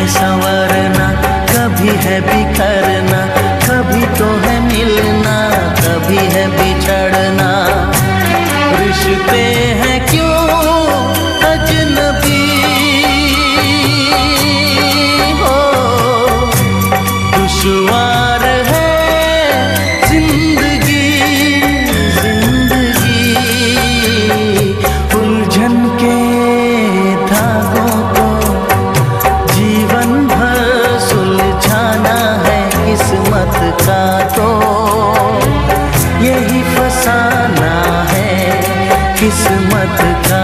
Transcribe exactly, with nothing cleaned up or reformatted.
है संवरना, कभी है बिखरना, कभी तो है मिलना, कभी है बिछड़ना। रिश्ते हैं क्यों अजनबी हो, दुश्वार है जिंदगी जिंदगी। उलझन के धागों को जीवन भर सुलझाना है किस्मत का, तो यही फसाना है किस्मत का।